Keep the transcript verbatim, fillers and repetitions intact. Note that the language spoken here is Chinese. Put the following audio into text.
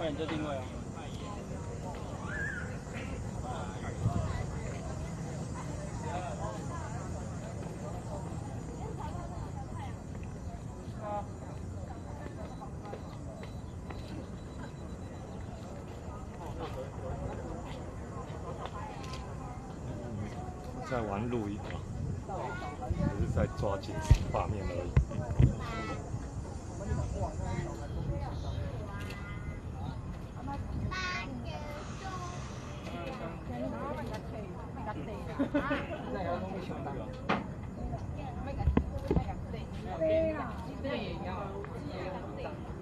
快点就定位啊！ 在玩录音啊，只是在抓紧画面而已。 对呀，这个也要。